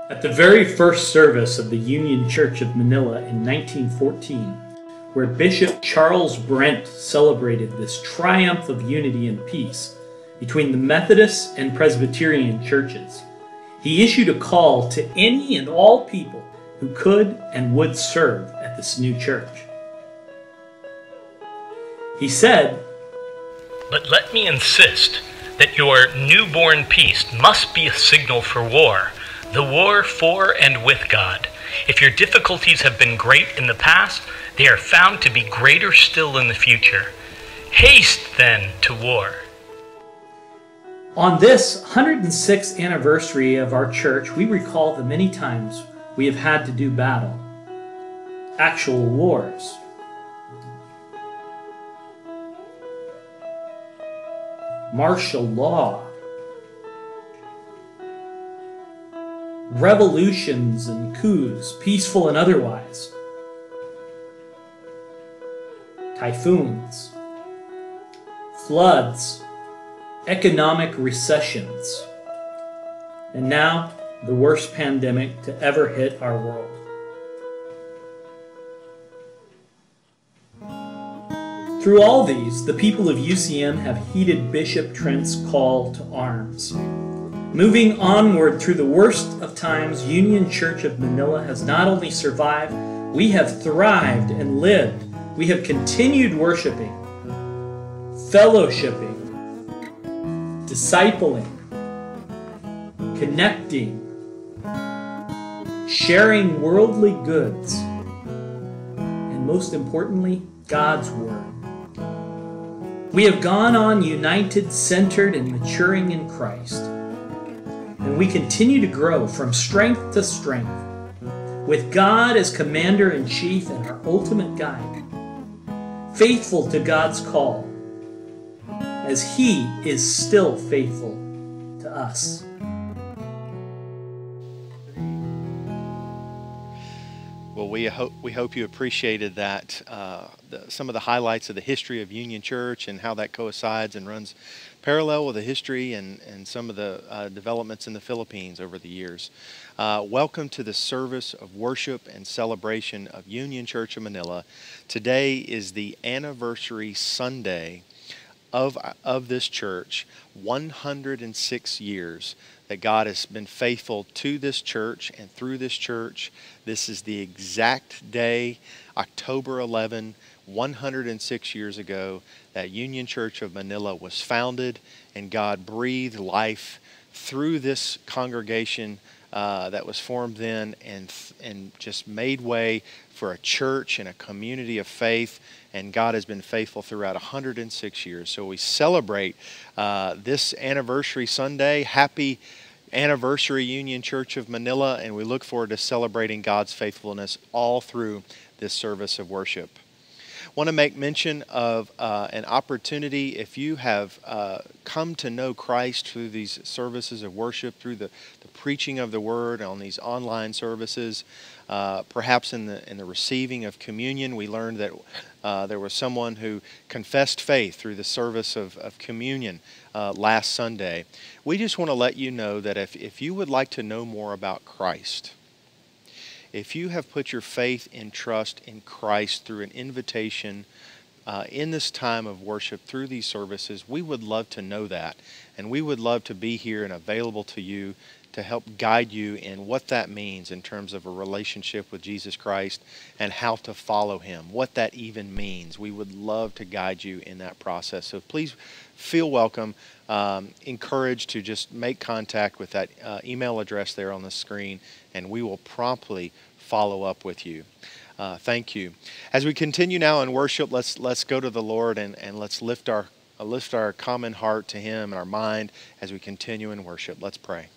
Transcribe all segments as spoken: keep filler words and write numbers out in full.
At the very first service of the Union Church of Manila in nineteen fourteen, where Bishop Charles Brent celebrated this triumph of unity and peace between the Methodist and Presbyterian churches, he issued a call to any and all people who could and would serve at this new church. He said, "But let me insist that your newborn peace must be a signal for war, the war for and with God. If your difficulties have been great in the past, they are found to be greater still in the future. Haste, then, to war." On this one hundred sixth anniversary of our church, we recall the many times we have had to do battle, actual wars. Martial law, revolutions and coups, peaceful and otherwise, typhoons, floods, economic recessions, and now the worst pandemic to ever hit our world. Through all these, the people of U C M have heeded Bishop Trent's call to arms. Moving onward through the worst of times, Union Church of Manila has not only survived, we have thrived and lived. We have continued worshiping, fellowshipping, discipling, connecting, sharing worldly goods, and most importantly, God's Word. We have gone on united, centered, and maturing in Christ. And we continue to grow from strength to strength, with God as Commander-in-Chief and our ultimate guide, faithful to God's call, as He is still faithful to us. Well, we hope we hope you appreciated that, uh, the, some of the highlights of the history of Union Church and how that coincides and runs parallel with the history and, and some of the uh, developments in the Philippines over the years. Uh, welcome to the service of worship and celebration of Union Church of Manila. Today is the anniversary Sunday of, of this church, one hundred six years that God has been faithful to this church and through this church. This is the exact day, October eleventh, one hundred six years ago, that Union Church of Manila was founded, and God breathed life through this congregation uh, that was formed then, and, and just made way for a church and a community of faith. And God has been faithful throughout one hundred six years. So we celebrate uh, this anniversary Sunday. Happy anniversary, Union Church of Manila, and we look forward to celebrating God's faithfulness all through this service of worship. I want to make mention of uh, an opportunity. If you have uh, come to know Christ through these services of worship, through the, the preaching of the Word on these online services, uh, perhaps in the in the receiving of communion, we learned that uh, there was someone who confessed faith through the service of, of communion uh, last Sunday. We just want to let you know that if, if you would like to know more about Christ, if you have put your faith and trust in Christ through an invitation uh, in this time of worship through these services, we would love to know that. And we would love to be here and available to you to help guide you in what that means in terms of a relationship with Jesus Christ and how to follow Him, what that even means. We would love to guide you in that process. So please feel welcome, um, encouraged to just make contact with that uh, email address there on the screen, and we will promptly follow up with you. Uh, thank you. As we continue now in worship, let's let's go to the Lord and, and let's lift our uh, lift our common heart to Him and our mind as we continue in worship. Let's pray.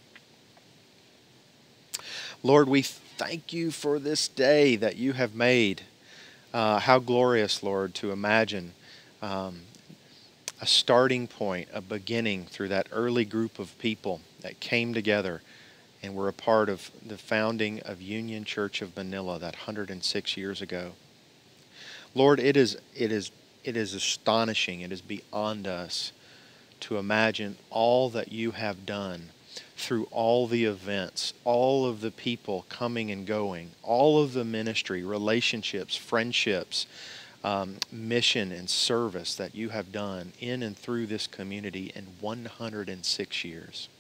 Lord, we thank you for this day that you have made. Uh, how glorious, Lord, to imagine um, a starting point, a beginning through that early group of people that came together and were a part of the founding of Union Church of Manila that one hundred six years ago. Lord, it is, it is, it is astonishing. It is beyond us to imagine all that you have done through all the events, all of the people coming and going, all of the ministry, relationships, friendships, um, mission and service that you have done in and through this community in one hundred six years.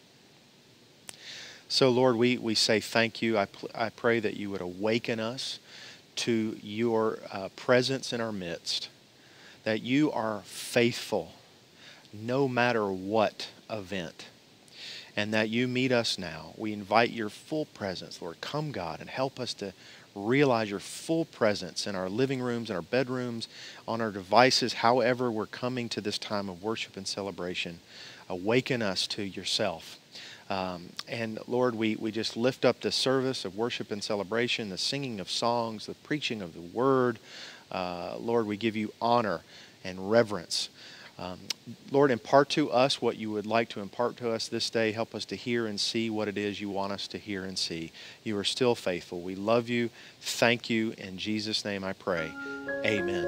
So Lord, we, we say thank you. I, I pray that you would awaken us to your uh, presence in our midst, that you are faithful no matter what event, and that you meet us now. We invite your full presence, Lord. Come, God, and help us to realize your full presence in our living rooms, in our bedrooms, on our devices, however we're coming to this time of worship and celebration. Awaken us to yourself. Um, and Lord, we, we just lift up the service of worship and celebration, the singing of songs, the preaching of the word. Uh, Lord, we give you honor and reverence. Um, Lord, impart to us what you would like to impart to us this day. Help us to hear and see what it is you want us to hear and see. You are still faithful. We love you. Thank you. In Jesus' name I pray. Amen.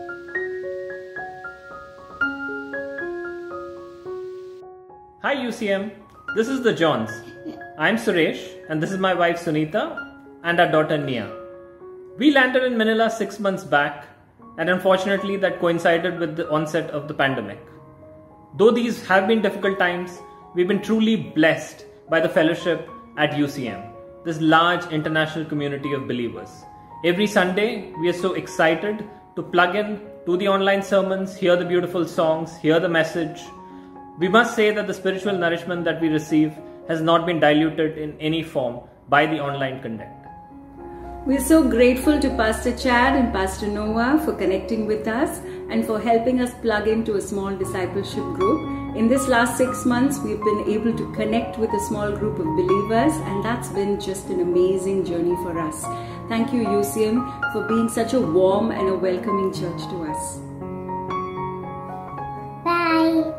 Hi U C M, this is the Johns. I'm Suresh and this is my wife Sunita and our daughter Nia. We landed in Manila six months back, and unfortunately that coincided with the onset of the pandemic. Though these have been difficult times, we've been truly blessed by the fellowship at U C M, this large international community of believers. Every Sunday we are so excited to plug in to the online sermons, hear the beautiful songs, hear the message. We must say that the spiritual nourishment that we receive has not been diluted in any form by the online content. We're so grateful to Pastor Chad and Pastor Noah for connecting with us and for helping us plug into a small discipleship group. In this last six months, we've been able to connect with a small group of believers, and that's been just an amazing journey for us. Thank you, U C M, for being such a warm and a welcoming church to us. Bye.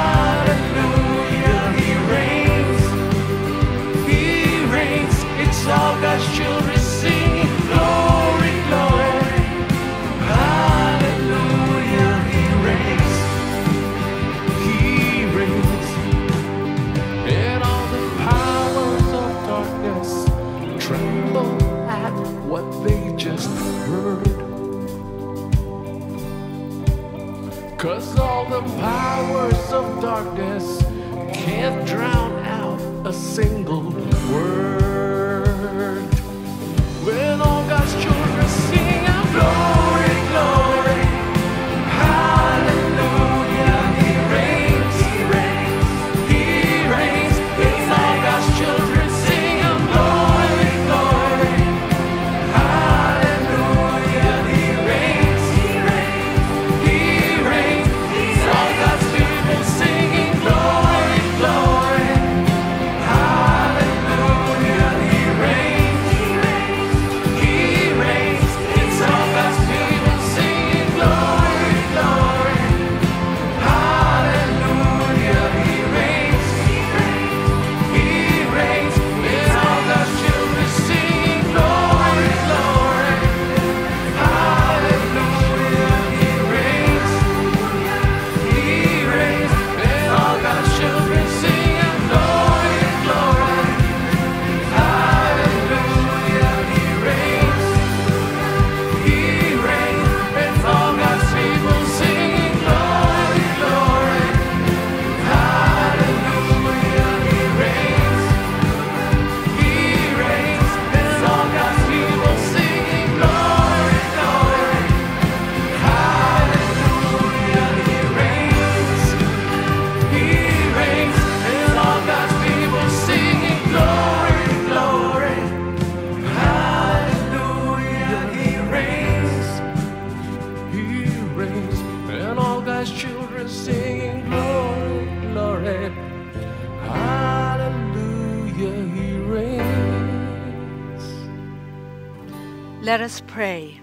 It's 'cause all the powers of darkness can't drown out a single word. When all God's children sing out glory, glory, hallelujah, He reigns, He reigns, He reigns. When all God's children sing out glory, glory, hallelujah, He reigns, He reigns, He reigns. It's all God's people singing glory, glory, hallelujah, He reigns, He reigns, He reigns. It's all God's people singing glory, glory, hallelujah, He reigns, He reigns, He reigns. It's all God's children singing glory, glory, hallelujah, He reigns, He reigns. And all God's children singing glory, glory, hallelujah, He reigns, He reigns. And all God's people singing glory, glory, hallelujah, He reigns, He reigns. And all God's people singing glory, glory, hallelujah, He reigns, He reigns. And all God's people singing glory, glory, hallelujah, He reigns, He reigns. And all God's children singing glory, glory, hallelujah, He reigns. Let us pray.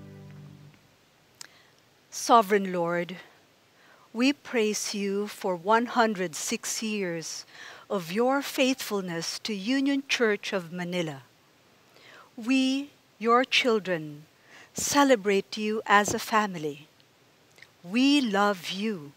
Sovereign Lord, we praise you for one hundred six years of your faithfulness to Union Church of Manila. We, your children, celebrate you as a family. We love you.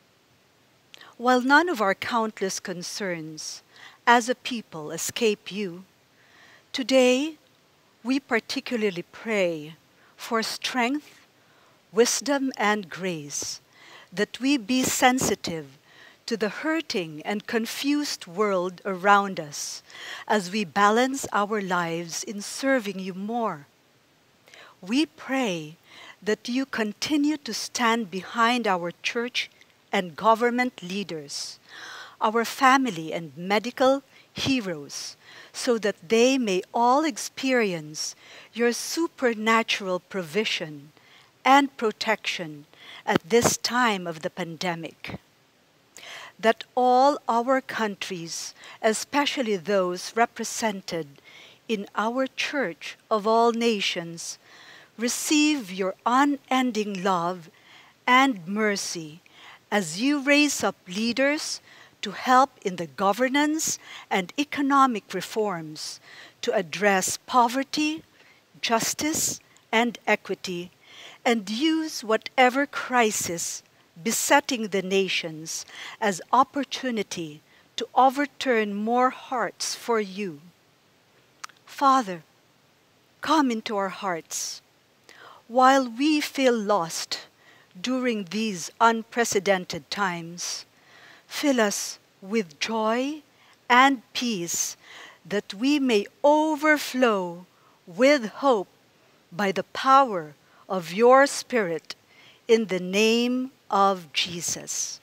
While none of our countless concerns as a people escape you, today we particularly pray for strength, wisdom, and grace, that we be sensitive to the hurting and confused world around us as we balance our lives in serving you more. We pray that you continue to stand behind our church and government leaders, our family and medical heroes, so that they may all experience your supernatural provision and protection at this time of the pandemic. That all our countries, especially those represented in our Church of all nations, receive your unending love and mercy as you raise up leaders to help in the governance and economic reforms to address poverty, justice, and equity, and use whatever crisis besetting the nations as opportunity to overturn more hearts for you. Father, come into our hearts. While we feel lost during these unprecedented times, fill us with joy and peace, that we may overflow with hope by the power of your Spirit, in the name of Jesus.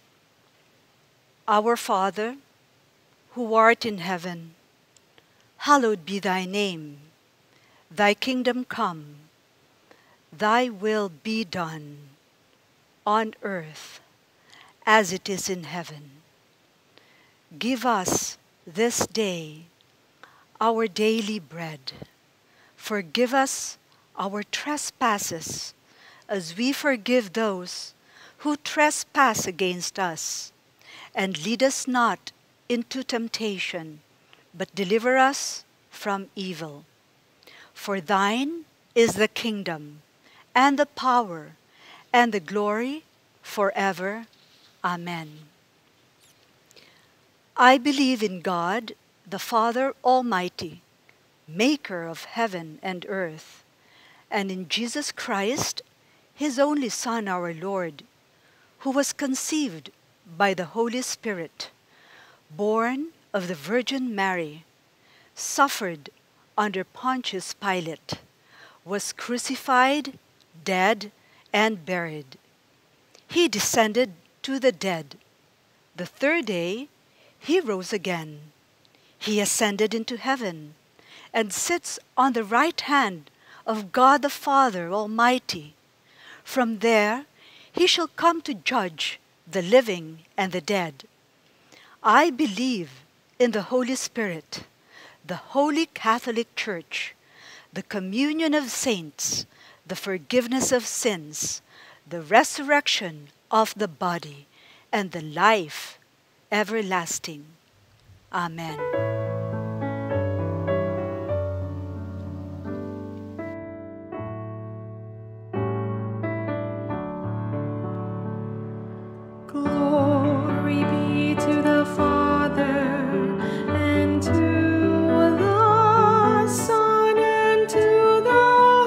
Our Father, who art in heaven, hallowed be thy name. Thy kingdom come, thy will be done on earth as it is in heaven. Give us this day our daily bread. Forgive us our trespasses, as we forgive those who trespass against us. And lead us not into temptation, but deliver us from evil. For thine is the kingdom, and the power, and the glory forever. Amen. I believe in God, the Father Almighty, maker of heaven and earth, and in Jesus Christ, his only Son, our Lord, who was conceived by the Holy Spirit, born of the Virgin Mary, suffered under Pontius Pilate, was crucified, dead, and buried. He descended to the dead. The third day, he rose again. He ascended into heaven and sits on the right hand of God the Father Almighty. From there, he shall come to judge the living and the dead. I believe in the Holy Spirit, the Holy Catholic Church, the communion of saints, the forgiveness of sins, the resurrection of the body, and the life everlasting. Amen. Glory be to the Father, and to the Son, and to the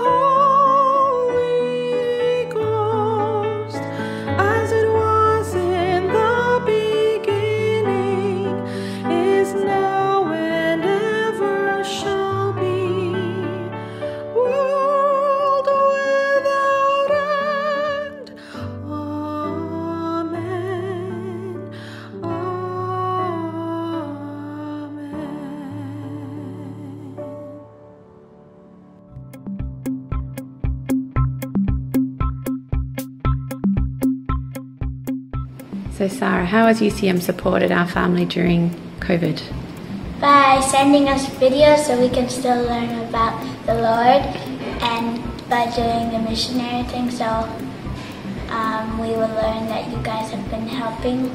Holy Ghost, as it was in the beginning, is now, and ever shall be, world without end. Amen. So Sarah, how has U C M supported our family during COVID? By sending us videos so we can still learn about the Lord, and by doing the missionary thing so um, we will learn that you guys have been helping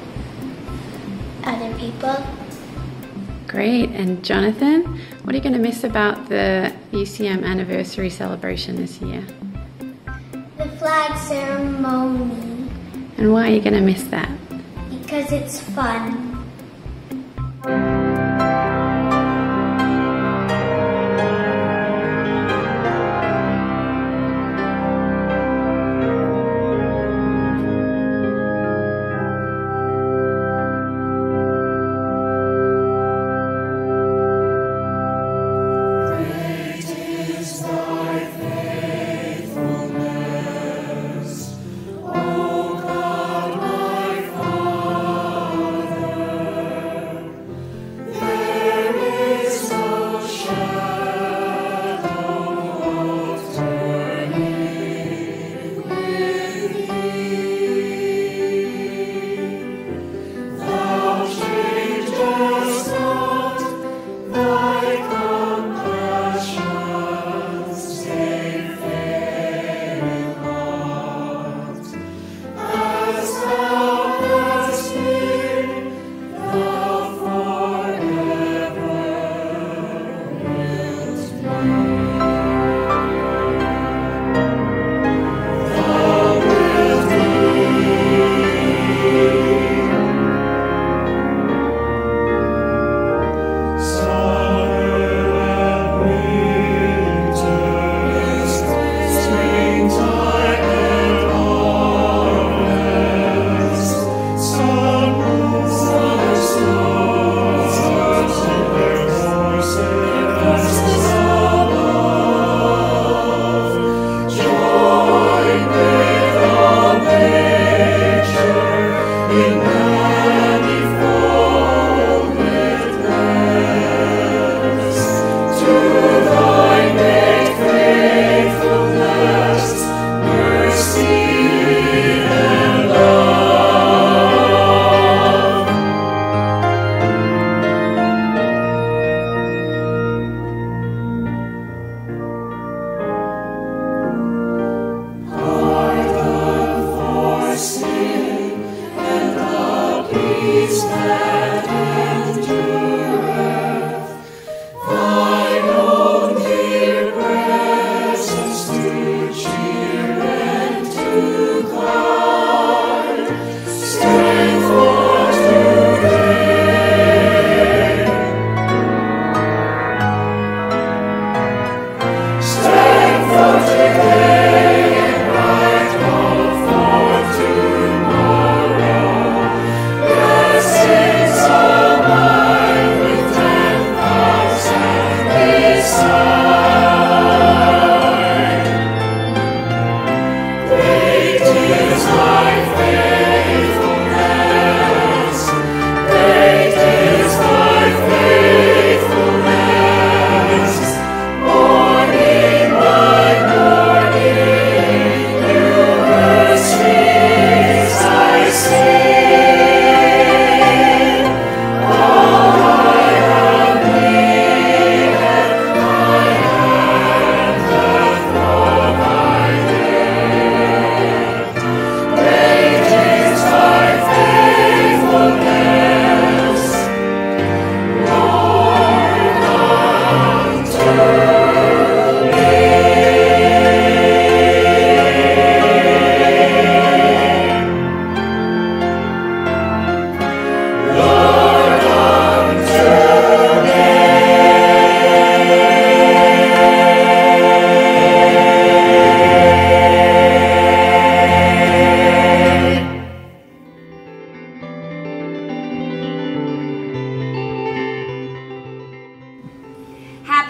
other people. Great. And Jonathan, what are you going to miss about the U C M anniversary celebration this year? The flag ceremony, And why are you going to miss that? because it's fun. Today and bright hope for tomorrow.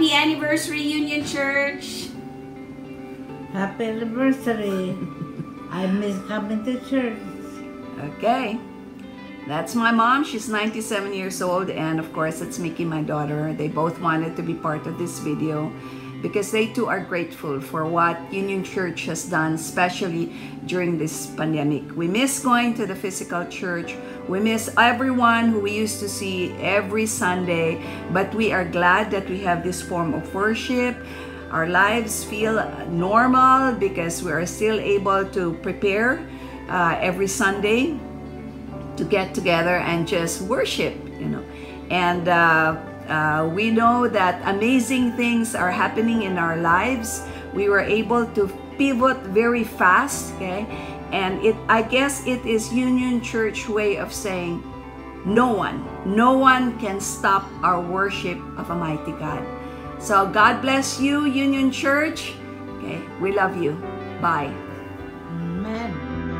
Happy anniversary, Union Church. Happy anniversary. I miss coming to church. Okay. That's my mom. She's ninety-seven years old. And of course, it's Mickey, my daughter. They both wanted to be part of this video because they too are grateful for what Union Church has done, especially during this pandemic. We miss going to the physical church. We miss everyone who we used to see every Sunday, but we are glad that we have this form of worship. Our lives feel normal because we are still able to prepare uh, every Sunday to get together and just worship, you know. And uh, uh, we know that amazing things are happening in our lives. We were able to pivot very fast, okay? And it, I guess it is Union Church way of saying, no one, no one can stop our worship of a mighty God. So God bless you, Union Church. Okay, we love you. Bye. Amen.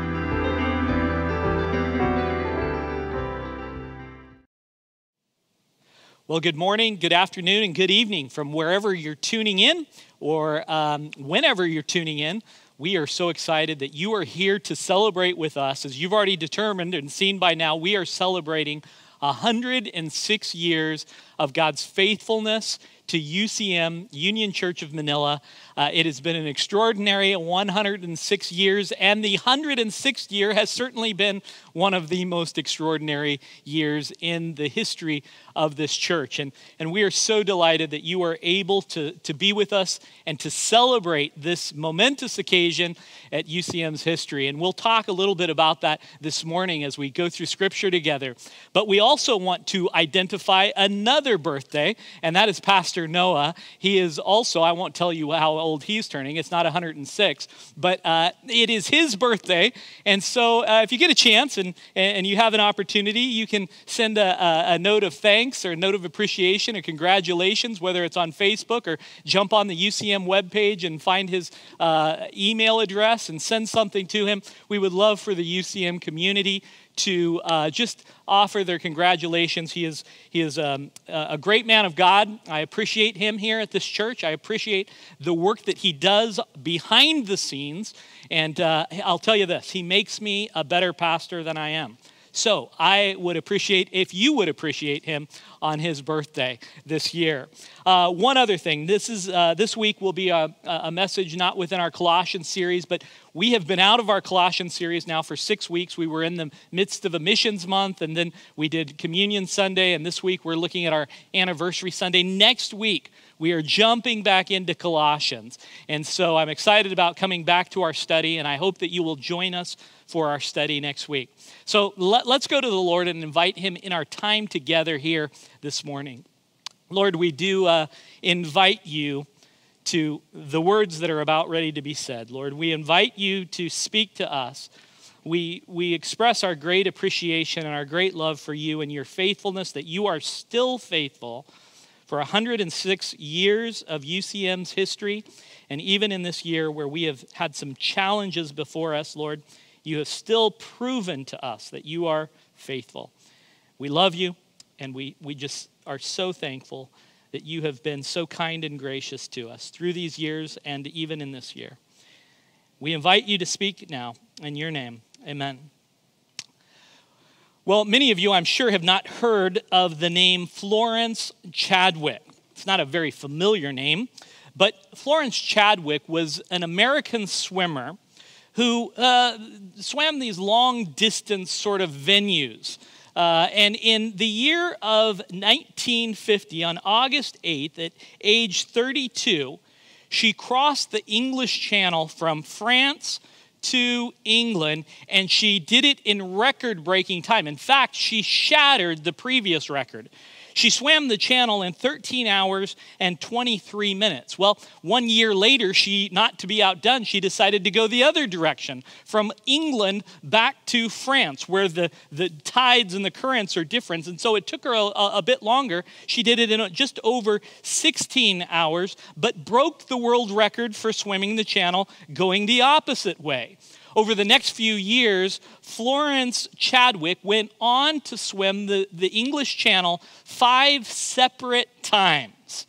Well, good morning, good afternoon, and good evening from wherever you're tuning in or um, whenever you're tuning in. We are so excited that you are here to celebrate with us. As you've already determined and seen by now, we are celebrating one hundred six years of God's faithfulness to U C M, Union Church of Manila. Uh, it has been an extraordinary one hundred six years, and the one hundred sixth year has certainly been one of the most extraordinary years in the history of this church. And, and we are so delighted that you are able to, to be with us and to celebrate this momentous occasion at U C M's history. And we'll talk a little bit about that this morning as we go through Scripture together. But we also want to identify another birthday, and that is Pastor Noah. He is also, I won't tell you how old he's turning, it's not one hundred six, but uh, it is his birthday. And so uh, if you get a chance and, and you have an opportunity, you can send a, a, a note of thanks or a note of appreciation or congratulations, whether it's on Facebook or jump on the U C M webpage and find his uh, email address and send something to him. We would love for the U C M community to uh, just offer their congratulations. He is he is um, a great man of God. I appreciate him here at this church. I appreciate the work that he does behind the scenes. And uh, I'll tell you this, he makes me a better pastor than I am. So I would appreciate if you would appreciate him on his birthday this year. Uh, one other thing, this is uh, this week will be a, a message not within our Colossians series, but we have been out of our Colossians series now for six weeks. We were in the midst of a missions month, and then we did Communion Sunday, and this week we're looking at our anniversary Sunday. Next week, we are jumping back into Colossians. And so I'm excited about coming back to our study, and I hope that you will join us for our study next week. So let, let's go to the Lord and invite him in our time together here this morning. Lord, we do uh, invite you to the words that are about ready to be said. Lord, we invite you to speak to us. We, we express our great appreciation and our great love for you and your faithfulness, that you are still faithful for one hundred six years of U C M's history. And even in this year where we have had some challenges before us, Lord, you have still proven to us that you are faithful. We love you, and we, we just are so thankful that you have been so kind and gracious to us through these years and even in this year. We invite you to speak now in your name. Amen. Well, many of you, I'm sure, have not heard of the name Florence Chadwick. It's not a very familiar name, but Florence Chadwick was an American swimmer who uh, swam these long-distance sort of venues. Uh, and in the year of nineteen fifty, on August eighth, at age thirty-two, she crossed the English Channel from France to England, and she did it in record-breaking time. In fact, she shattered the previous record. She swam the channel in thirteen hours and twenty-three minutes. Well, one year later, she, not to be outdone, she decided to go the other direction, from England back to France, where the, the tides and the currents are different. And so it took her a, a bit longer. She did it in just over sixteen hours, but broke the world record for swimming the channel going the opposite way. Over the next few years, Florence Chadwick went on to swim the, the English Channel five separate times.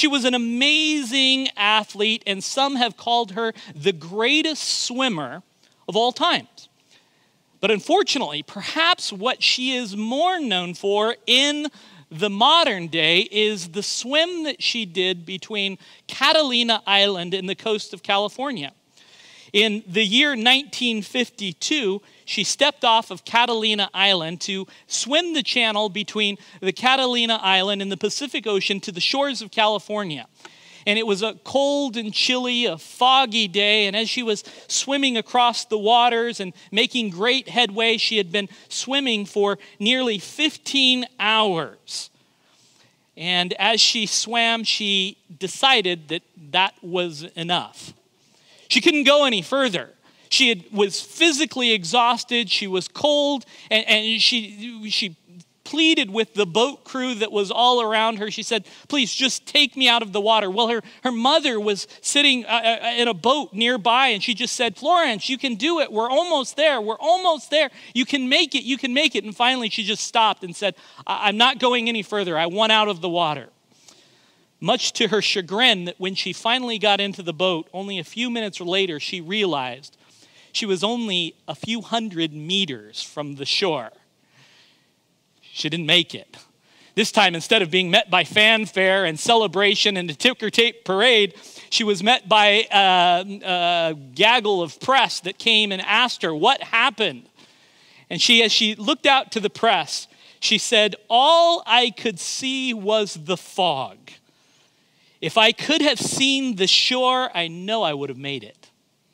She was an amazing athlete, and some have called her the greatest swimmer of all times. But unfortunately, perhaps what she is more known for in the modern day is the swim that she did between Catalina Island and the coast of California. In the year nineteen fifty-two, she stepped off of Catalina Island to swim the channel between the Catalina Island and the Pacific Ocean to the shores of California. And it was a cold and chilly, a foggy day, and as she was swimming across the waters and making great headway, she had been swimming for nearly fifteen hours. And as she swam, she decided that that was enough. She couldn't go any further. She had, was physically exhausted, she was cold, and, and she, she pleaded with the boat crew that was all around her. She said, please just take me out of the water. Well, her, her mother was sitting uh, in a boat nearby, and she just said, Florence, you can do it. We're almost there. We're almost there. You can make it. You can make it. And finally, she just stopped and said, I'm not going any further. I want out of the water. Much to her chagrin, that when she finally got into the boat, only a few minutes later, she realized she was only a few hundred meters from the shore. She didn't make it. This time, instead of being met by fanfare and celebration and a ticker tape parade, she was met by a, a gaggle of press that came and asked her what happened. And she, as she looked out to the press, she said, all I could see was the fog. If I could have seen the shore, I know I would have made it.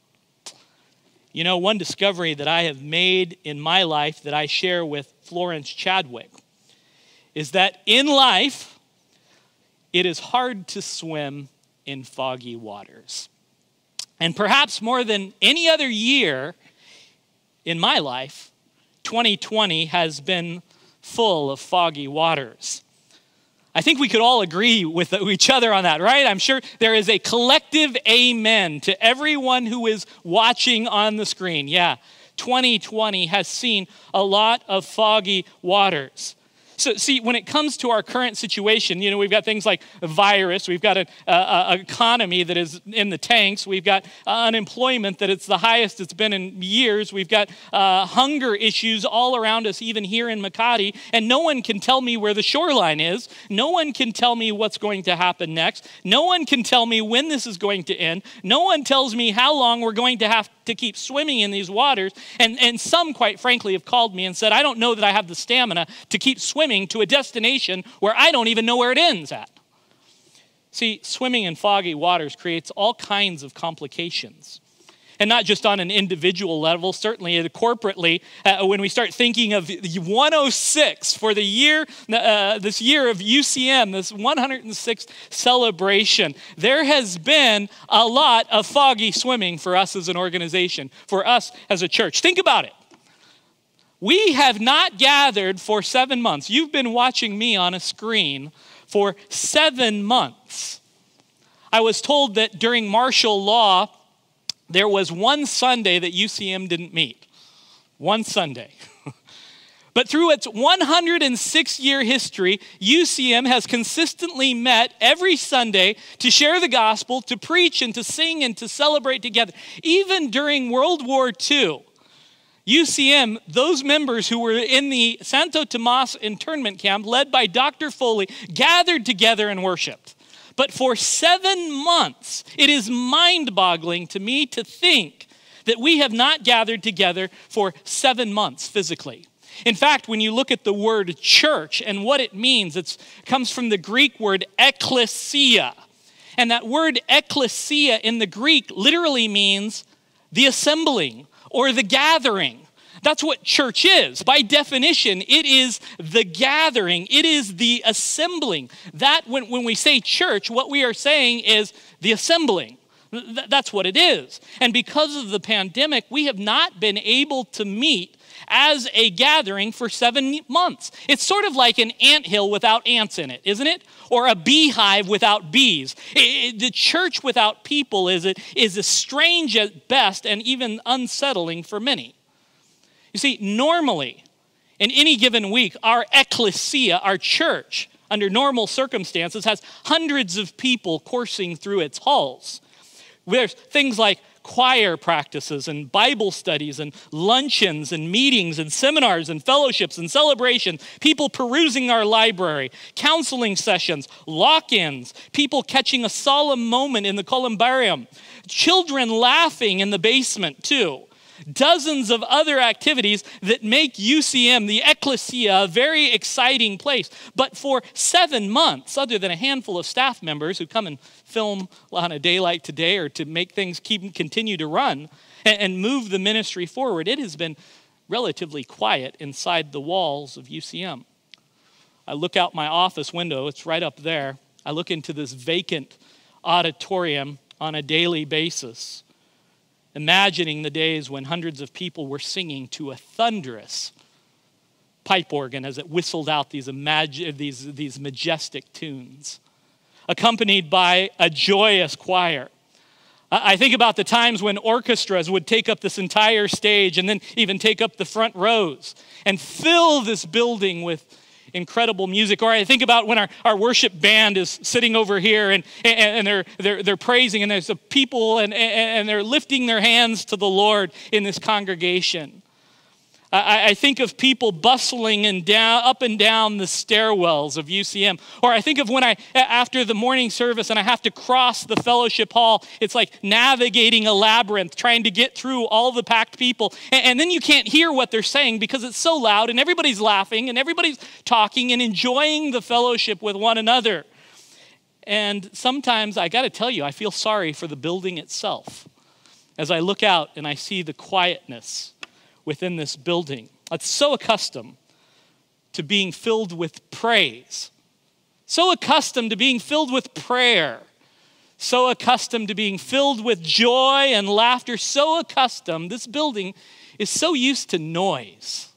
You know, one discovery that I have made in my life that I share with Florence Chadwick is that in life, it is hard to swim in foggy waters. And perhaps more than any other year in my life, twenty twenty has been full of foggy waters. I think we could all agree with each other on that, right? I'm sure there is a collective amen to everyone who is watching on the screen. Yeah, twenty twenty has seen a lot of foggy waters. So see, when it comes to our current situation, you know, we've got things like a virus, we've got an economy that is in the tanks, we've got uh, unemployment that it's the highest it's been in years, we've got uh, hunger issues all around us, even here in Makati, and no one can tell me where the shoreline is, no one can tell me what's going to happen next, no one can tell me when this is going to end, no one tells me how long we're going to have to keep swimming in these waters, and, and some, quite frankly, have called me and said, I don't know that I have the stamina to keep swimming to a destination where I don't even know where it ends at. See, swimming in foggy waters creates all kinds of complications. And not just on an individual level, certainly corporately, uh, when we start thinking of one oh six for the year, uh, this year of U C M, this one hundred sixth celebration, there has been a lot of foggy swimming for us as an organization, for us as a church. Think about it. We have not gathered for seven months. You've been watching me on a screen for seven months. I was told that during martial law, there was one Sunday that U C M didn't meet. One Sunday. But through its one hundred six year history, U C M has consistently met every Sunday to share the gospel, to preach and to sing and to celebrate together. Even during World War Two, U C M, those members who were in the Santo Tomas internment camp led by Doctor Foley, gathered together and worshiped. But for seven months, it is mind-boggling to me to think that we have not gathered together for seven months physically. In fact, when you look at the word church and what it means, it comes from the Greek word ekklesia. And that word ekklesia in the Greek literally means the assembling or the gathering. That's what church is. By definition, it is the gathering. It is the assembling. That when, when we say church, what we are saying is the assembling. Th- that's what it is. And because of the pandemic, we have not been able to meet as a gathering for seven months. It's sort of like an anthill without ants in it, isn't it? Or a beehive without bees. It, it, the church without people is, a, is a strange at best and even unsettling for many. You see, normally, in any given week, our ecclesia, our church, under normal circumstances, has hundreds of people coursing through its halls. There's things like choir practices and Bible studies and luncheons and meetings and seminars and fellowships and celebrations, people perusing our library, counseling sessions, lock-ins, people catching a solemn moment in the columbarium, children laughing in the basement too. Dozens of other activities that make U C M, the ecclesia, a very exciting place. But for seven months, other than a handful of staff members who come and film on a day like today or to make things keep continue to run and, and move the ministry forward, it has been relatively quiet inside the walls of U C M. I look out my office window, it's right up there. I look into this vacant auditorium on a daily basis, imagining the days when hundreds of people were singing to a thunderous pipe organ as it whistled out these, imag- these, these majestic tunes, accompanied by a joyous choir. I think about the times when orchestras would take up this entire stage and then even take up the front rows and fill this building with incredible music. Or I think about when our, our worship band is sitting over here and, and, and they're, they're, they're praising, and there's the people and, and they're lifting their hands to the Lord in this congregation. I, I think of people bustling and down, up and down the stairwells of U C M. Or I think of when I, after the morning service and I have to cross the fellowship hall, it's like navigating a labyrinth, trying to get through all the packed people. And, and then you can't hear what they're saying because it's so loud and everybody's laughing and everybody's talking and enjoying the fellowship with one another. And sometimes, I got to tell you, I feel sorry for the building itself as I look out and I see the quietness within this building. It's so accustomed to being filled with praise, so accustomed to being filled with prayer, so accustomed to being filled with joy and laughter, so accustomed. This building is so used to noise.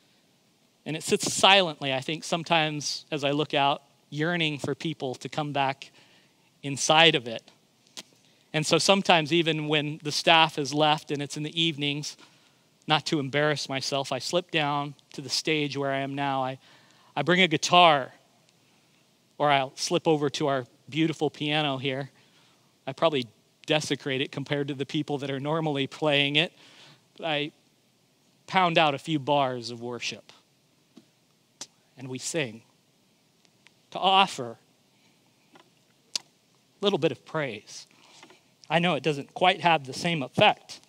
And it sits silently, I think, sometimes as I look out, yearning for people to come back inside of it. And so sometimes even when the staff has left and it's in the evenings, not to embarrass myself, I slip down to the stage where I am now. I, I bring a guitar, or I'll slip over to our beautiful piano here. I probably desecrate it compared to the people that are normally playing it. I pound out a few bars of worship, and we sing to offer a little bit of praise. I know it doesn't quite have the same effect,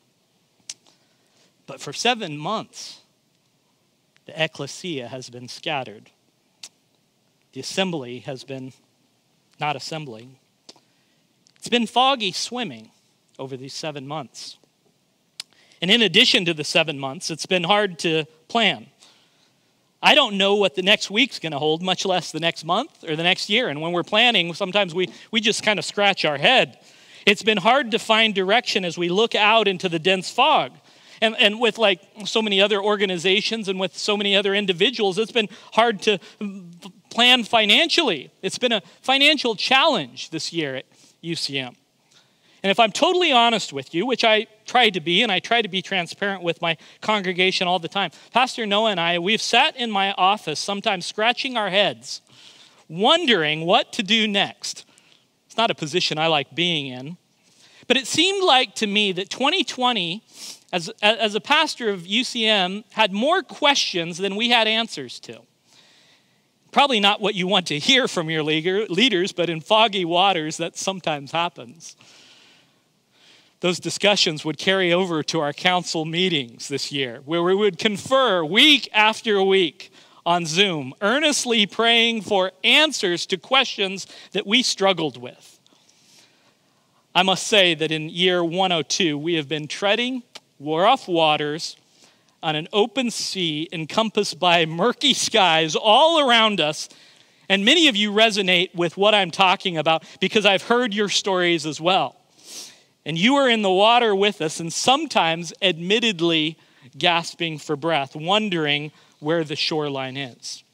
but for seven months, the ecclesia has been scattered. The assembly has been not assembling. It's been foggy swimming over these seven months. And in addition to the seven months, it's been hard to plan. I don't know what the next week's going to hold, much less the next month or the next year. And when we're planning, sometimes we, we just kind of scratch our head. It's been hard to find direction as we look out into the dense fog. And, and with like so many other organizations and with so many other individuals, it's been hard to plan financially. It's been a financial challenge this year at U C M. And if I'm totally honest with you, which I try to be, and I try to be transparent with my congregation all the time, Pastor Noah and I, we've sat in my office sometimes scratching our heads, wondering what to do next. It's not a position I like being in. But it seemed like to me that twenty twenty, as, as a pastor of U C M, had more questions than we had answers to. Probably not what you want to hear from your leaders, but in foggy waters, that sometimes happens. Those discussions would carry over to our council meetings this year, where we would confer week after week on Zoom, earnestly praying for answers to questions that we struggled with. I must say that in year one oh two, we have been treading rough waters on an open sea encompassed by murky skies all around us. And many of you resonate with what I'm talking about because I've heard your stories as well. And you are in the water with us and sometimes admittedly gasping for breath, wondering where the shoreline is.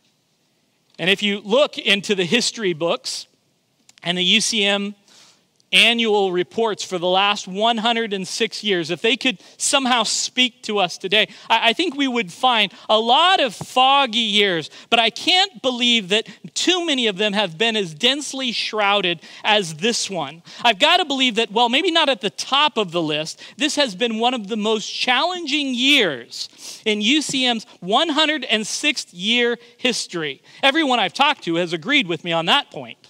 And if you look into the history books and the U C M annual reports for the last one hundred six years, if they could somehow speak to us today, I, I think we would find a lot of foggy years, but I can't believe that too many of them have been as densely shrouded as this one. I've got to believe that, well, maybe not at the top of the list, this has been one of the most challenging years in U C M's one hundred sixth year history. Everyone I've talked to has agreed with me on that point.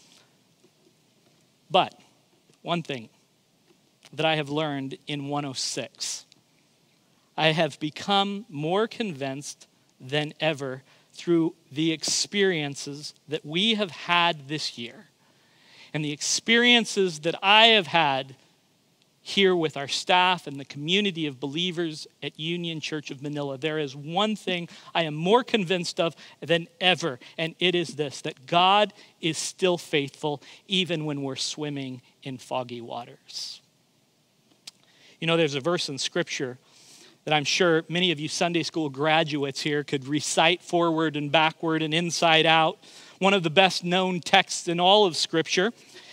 But one thing that I have learned in one oh six, I have become more convinced than ever through the experiences that we have had this year and the experiences that I have had here with our staff and the community of believers at Union Church of Manila. There is one thing I am more convinced of than ever, and it is this, that God is still faithful even when we're swimming in foggy waters. You know, there's a verse in Scripture that I'm sure many of you Sunday school graduates here could recite forward and backward and inside out. One of the best known texts in all of Scripture.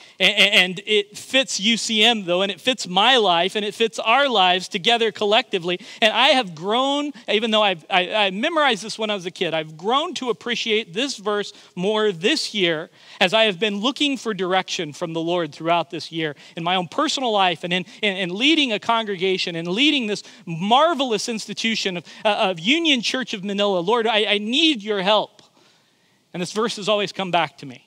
And it fits U C M, though, and it fits my life, and it fits our lives together collectively. And I have grown, even though I've, I, I memorized this when I was a kid, I've grown to appreciate this verse more this year as I have been looking for direction from the Lord throughout this year in my own personal life and in, in, in leading a congregation and leading this marvelous institution of, uh, of Union Church of Manila. Lord, I, I need your help. And this verse has always come back to me.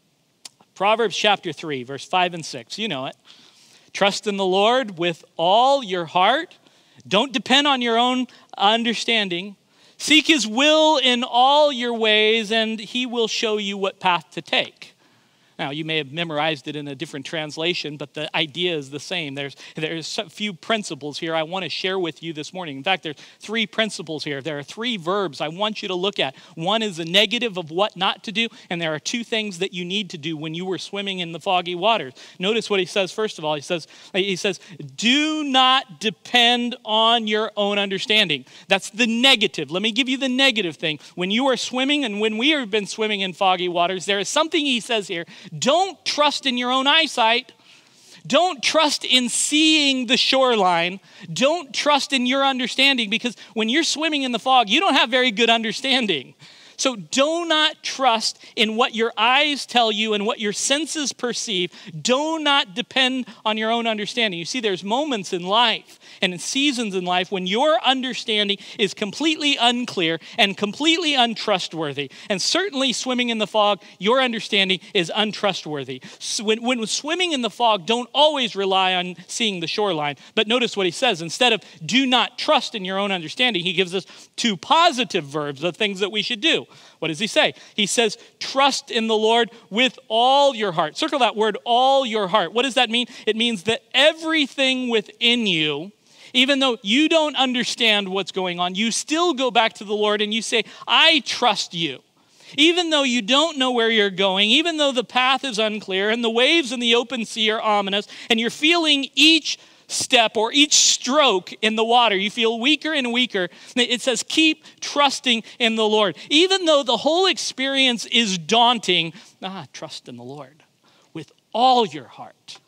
Proverbs chapter three, verse five and six. You know it. Trust in the Lord with all your heart. Don't depend on your own understanding. Seek his will in all your ways, and he will show you what path to take. Now, you may have memorized it in a different translation, but the idea is the same. There's, there's a few principles here I want to share with you this morning. In fact, there's three principles here. There are three verbs I want you to look at. One is a negative of what not to do, and there are two things that you need to do when you were swimming in the foggy waters. Notice what he says, first of all. He says, he says, do not depend on your own understanding. That's the negative. Let me give you the negative thing. When you are swimming and when we have been swimming in foggy waters, there is something he says here. Don't trust in your own eyesight. Don't trust in seeing the shoreline. Don't trust in your understanding, because when you're swimming in the fog, you don't have very good understanding. So do not trust in what your eyes tell you and what your senses perceive. Do not depend on your own understanding. You see, there's moments in life and in seasons in life when your understanding is completely unclear and completely untrustworthy. And certainly swimming in the fog, your understanding is untrustworthy. So when, when swimming in the fog, don't always rely on seeing the shoreline. But notice what he says. Instead of do not trust in your own understanding, he gives us two positive verbs of things that we should do. What does he say? He says, trust in the Lord with all your heart. Circle that word, all your heart. What does that mean? It means that everything within you, even though you don't understand what's going on, you still go back to the Lord and you say, I trust you. Even though you don't know where you're going, even though the path is unclear and the waves in the open sea are ominous, and you're feeling each step or each stroke in the water, you feel weaker and weaker. It says, keep trusting in the Lord. Even though the whole experience is daunting, ah, trust in the Lord with all your heart.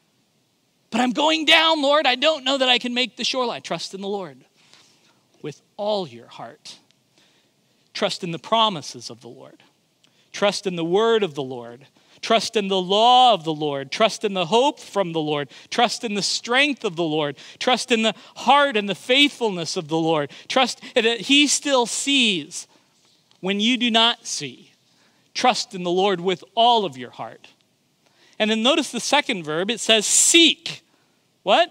But I'm going down, Lord. I don't know that I can make the shoreline. Trust in the Lord with all your heart. Trust in the promises of the Lord. Trust in the word of the Lord. Trust in the law of the Lord. Trust in the hope from the Lord. Trust in the strength of the Lord. Trust in the heart and the faithfulness of the Lord. Trust that he still sees when you do not see. Trust in the Lord with all of your heart. And then notice the second verb. It says seek. What?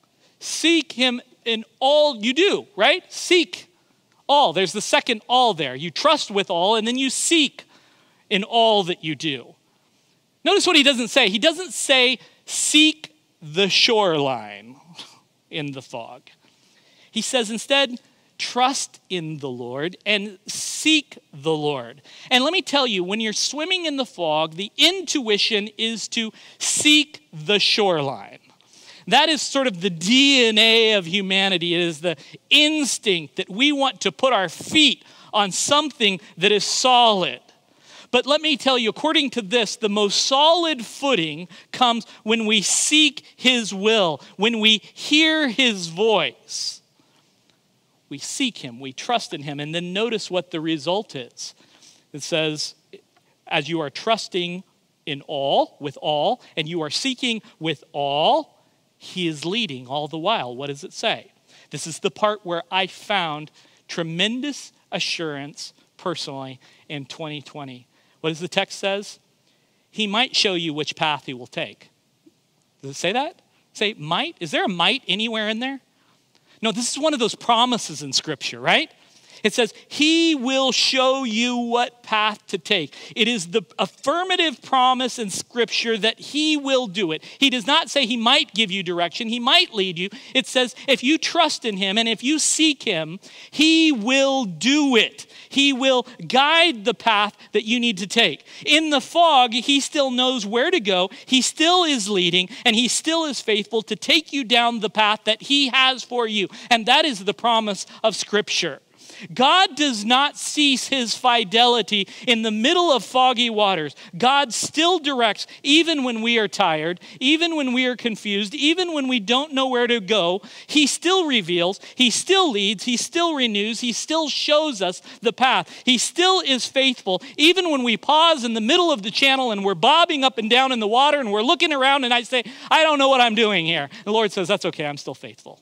Seek him in all you do, right? Seek all. There's the second all there. You trust with all, and then you seek in all that you do. Notice what he doesn't say. He doesn't say, seek the shoreline in the fog. He says instead, trust in the Lord and seek the Lord. And let me tell you, when you're swimming in the fog, the intuition is to seek the shoreline. That is sort of the D N A of humanity. It is the instinct that we want to put our feet on something that is solid. But let me tell you, according to this, the most solid footing comes when we seek his will, when we hear his voice. We seek him, we trust in him, and then notice what the result is. It says, as you are trusting in all, with all, and you are seeking with all, he is leading all the while. What does it say? This is the part where I found tremendous assurance personally in twenty twenty. What does the text says? He might show you which path he will take. Does it say that? Say might? Is there a might anywhere in there? No, this is one of those promises in Scripture, right? It says, he will show you what path to take. It is the affirmative promise in Scripture that he will do it. He does not say he might give you direction. He might lead you. It says, if you trust in him and if you seek him, he will do it. He will guide the path that you need to take. In the fog, he still knows where to go. He still is leading, and he still is faithful to take you down the path that he has for you. And that is the promise of Scripture. God does not cease his fidelity in the middle of foggy waters. God still directs even when we are tired, even when we are confused, even when we don't know where to go. He still reveals, he still leads, he still renews, he still shows us the path. He still is faithful even when we pause in the middle of the channel and we're bobbing up and down in the water and we're looking around and I say, I don't know what I'm doing here. The Lord says, that's okay, I'm still faithful.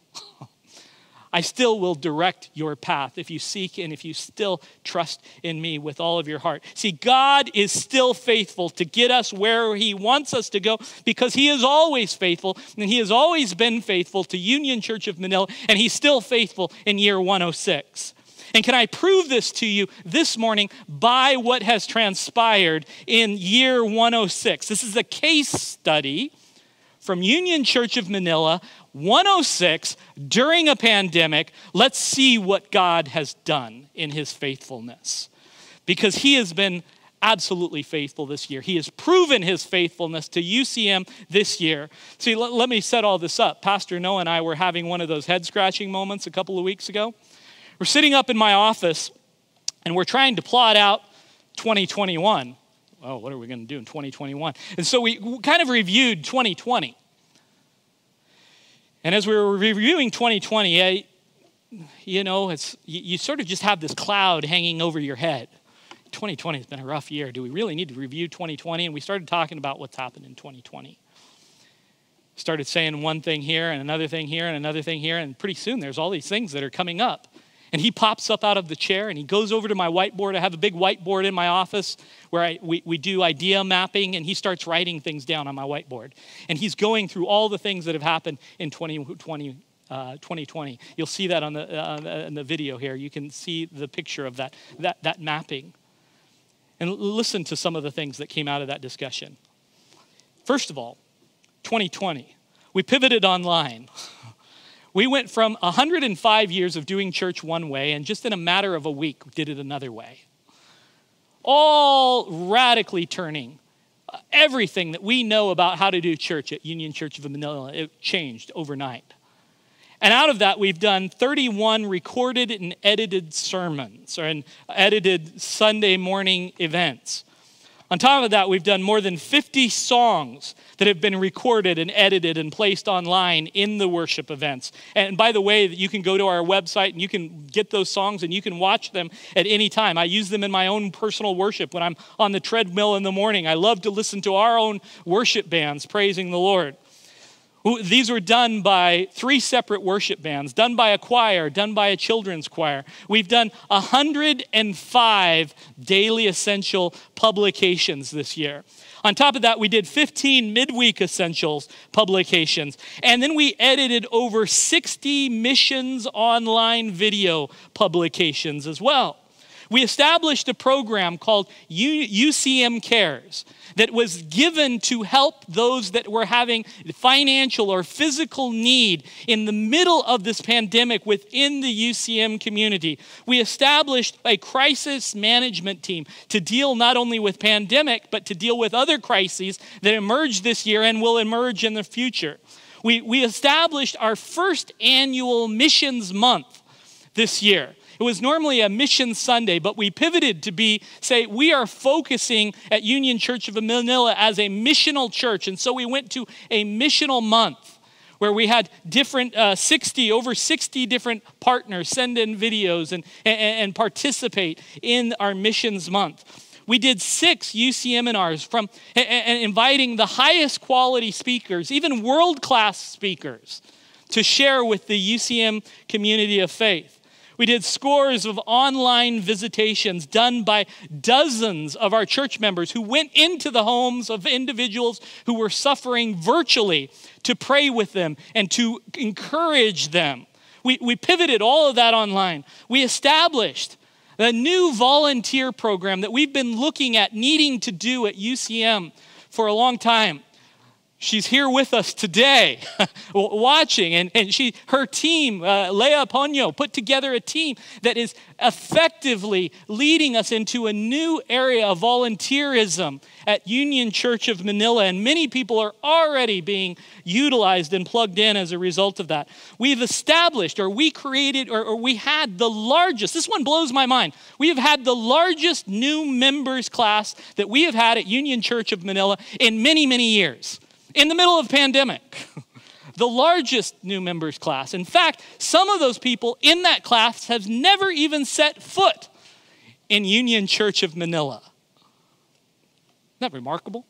I still will direct your path if you seek and if you still trust in me with all of your heart. See, God is still faithful to get us where he wants us to go because he is always faithful, and he has always been faithful to Union Church of Manila, and he's still faithful in year one oh six. And can I prove this to you this morning by what has transpired in year one oh six? This is a case study from Union Church of Manila, one oh six, during a pandemic. Let's see what God has done in his faithfulness. Because he has been absolutely faithful this year. He has proven his faithfulness to U C M this year. See, let, let me set all this up. Pastor Noah and I were having one of those head-scratching moments a couple of weeks ago. We're sitting up in my office, and we're trying to plot out twenty twenty-one. Oh, what are we going to do in twenty twenty-one? And so we kind of reviewed twenty twenty. And as we were reviewing twenty twenty, I, you know, it's you, you sort of just have this cloud hanging over your head. twenty twenty has been a rough year. Do we really need to review twenty twenty? And we started talking about what's happened in twenty twenty. Started saying one thing here and another thing here and another thing here, and pretty soon there's all these things that are coming up. And he pops up out of the chair and he goes over to my whiteboard. I have a big whiteboard in my office where I, we, we do idea mapping, and he starts writing things down on my whiteboard. And he's going through all the things that have happened in twenty twenty. Uh, twenty twenty. You'll see that on the, uh, in the video here. You can see the picture of that, that, that mapping. And listen to some of the things that came out of that discussion. First of all, twenty twenty, we pivoted online. We went from one hundred five years of doing church one way, and just in a matter of a week, did it another way. All radically turning. Uh, everything that we know about how to do church at Union Church of Manila, it changed overnight. And out of that, we've done thirty-one recorded and edited sermons, or and edited Sunday morning events. On top of that, we've done more than fifty songs that have been recorded and edited and placed online in the worship events. And by the way, you can go to our website and you can get those songs and you can watch them at any time. I use them in my own personal worship when I'm on the treadmill in the morning. I love to listen to our own worship bands praising the Lord. These were done by three separate worship bands, done by a choir, done by a children's choir. We've done one hundred five daily essential publications this year. On top of that, we did fifteen midweek essentials publications. And then we edited over sixty missions online video publications as well. We established a program called U C M Cares that was given to help those that were having financial or physical need in the middle of this pandemic within the U C M community. We established a crisis management team to deal not only with pandemic, but to deal with other crises that emerged this year and will emerge in the future. We, we established our first annual missions month this year. It was normally a mission Sunday, but we pivoted to be, say, we are focusing at Union Church of Manila as a missional church. And so we went to a missional month where we had different, uh, sixty, over sixty different partners send in videos and, and, and participate in our missions month. We did six U C M seminars from and, and inviting the highest quality speakers, even world-class speakers, to share with the U C M community of faith. We did scores of online visitations done by dozens of our church members who went into the homes of individuals who were suffering virtually to pray with them and to encourage them. We, we pivoted all of that online. We established a new volunteer program that we've been looking at needing to do at U C M for a long time. She's here with us today, watching, and, and she, her team, uh, Leah Ponyo, put together a team that is effectively leading us into a new area of volunteerism at Union Church of Manila, and many people are already being utilized and plugged in as a result of that. We've established, or we created, or, or we had the largest, this one blows my mind, we have had the largest new members class that we have had at Union Church of Manila in many, many years. In the middle of a pandemic, the largest new members class. In fact, some of those people in that class have never even set foot in Union Church of Manila. Isn't that remarkable?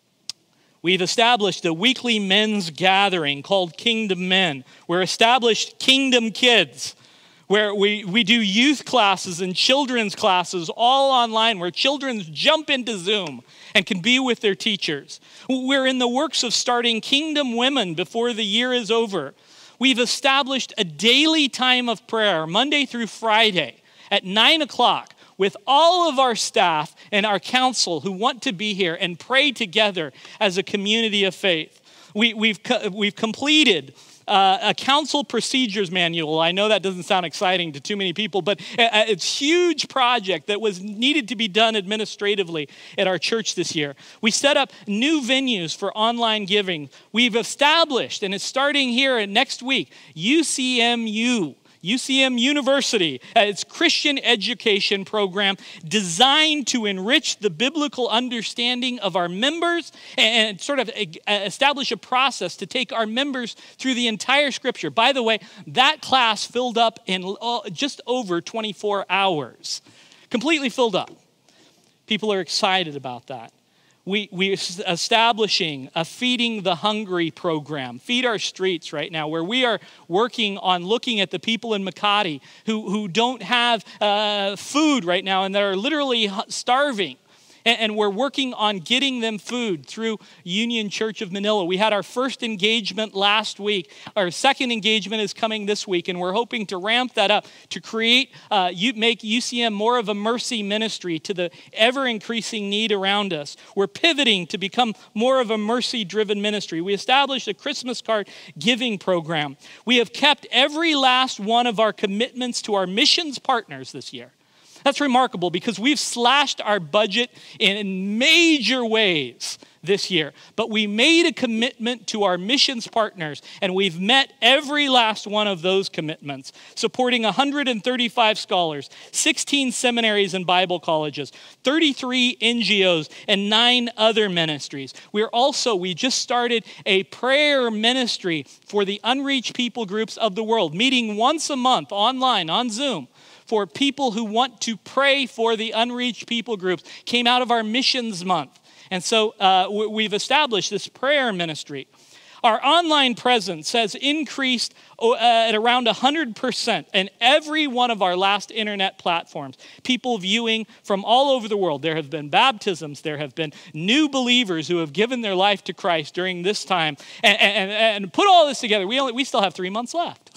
We've established a weekly men's gathering called Kingdom Men. We're established Kingdom Kids, where we, we do youth classes and children's classes all online, where children jump into Zoom and can be with their teachers. We're in the works of starting Kingdom Women before the year is over. We've established a daily time of prayer, Monday through Friday at nine o'clock, with all of our staff and our council who want to be here and pray together as a community of faith. We, we've, we've completed Uh, a council procedures manual. I know that doesn't sound exciting to too many people, but it's a huge project that was needed to be done administratively at our church this year. We set up new venues for online giving. We've established, and it's starting here next week, U C M U. U C M University, it's Christian education program designed to enrich the biblical understanding of our members and sort of establish a process to take our members through the entire scripture. By the way, that class filled up in just over twenty-four hours, completely filled up. People are excited about that. We, we're establishing a Feeding the Hungry program, Feed Our Streets right now, where we are working on looking at the people in Makati who, who don't have uh, food right now and that are literally starving. And, and we're working on getting them food through Union Church of Manila. We had our first engagement last week. Our second engagement is coming this week, and we're hoping to ramp that up to create, uh, you, make U C M more of a mercy ministry to the ever-increasing need around us. We're pivoting to become more of a mercy-driven ministry. We established a Christmas card giving program. We have kept every last one of our commitments to our missions partners this year. That's remarkable because we've slashed our budget in major ways this year. But we made a commitment to our missions partners, and we've met every last one of those commitments, supporting one hundred thirty-five scholars, sixteen seminaries and Bible colleges, thirty-three N G Os, and nine other ministries. We're also, we just started a prayer ministry for the unreached people groups of the world, meeting once a month online on Zoom, for people who want to pray for the unreached people groups. Came out of our missions month. And so uh, we've established this prayer ministry. Our online presence has increased uh, at around one hundred percent in every one of our last internet platforms. People viewing from all over the world. There have been baptisms. There have been new believers who have given their life to Christ during this time. And, and, and put all this together, we, only, we still have three months left.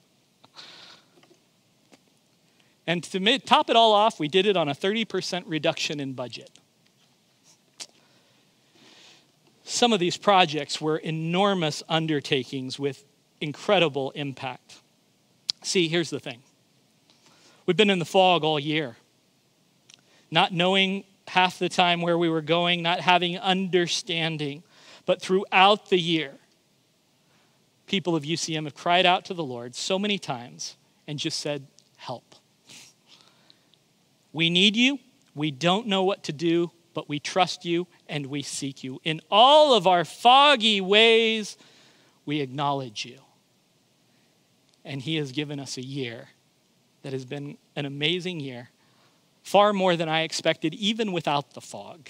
And to top it all off, we did it on a thirty percent reduction in budget. Some of these projects were enormous undertakings with incredible impact. See, here's the thing. We've been in the fog all year, not knowing half the time where we were going, not having understanding. But throughout the year, people of U C M have cried out to the Lord so many times and just said, help. We need you. We don't know what to do, but we trust you and we seek you. In all of our foggy ways, we acknowledge you. And he has given us a year that has been an amazing year, far more than I expected, even without the fog.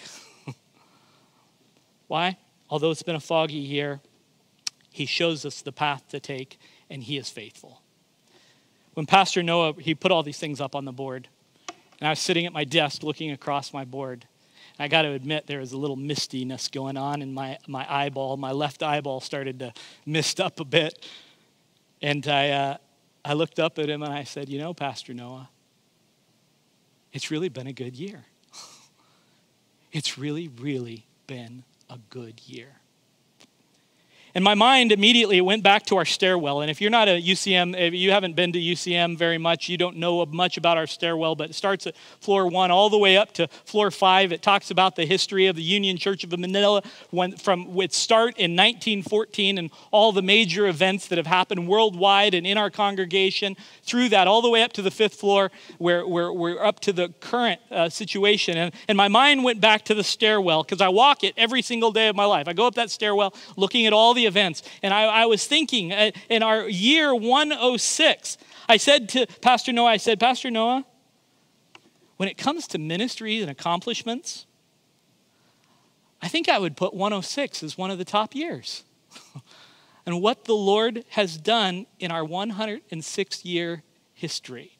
Why? Although it's been a foggy year, he shows us the path to take, and he is faithful. When Pastor Noah, he put all these things up on the board, and I was sitting at my desk looking across my board. I got to admit, there was a little mistiness going on in my, my eyeball. My left eyeball started to mist up a bit. And I, uh, I looked up at him and I said, you know, Pastor Noah, it's really been a good year. It's really, really been a good year. And my mind immediately went back to our stairwell. And if you're not a U C M, if you haven't been to U C M very much, you don't know much about our stairwell, but it starts at floor one all the way up to floor five. It talks about the history of the Union Church of Manila when, from its start in nineteen fourteen and all the major events that have happened worldwide and in our congregation through that, all the way up to the fifth floor where we're, we're up to the current uh, situation. And, and my mind went back to the stairwell because I walk it every single day of my life. I go up that stairwell looking at all the events. And I, I was thinking uh, in our year one oh six, I said to Pastor Noah, I said, Pastor Noah, when it comes to ministries and accomplishments, I think I would put one oh six as one of the top years. And what the Lord has done in our one hundred sixth year history.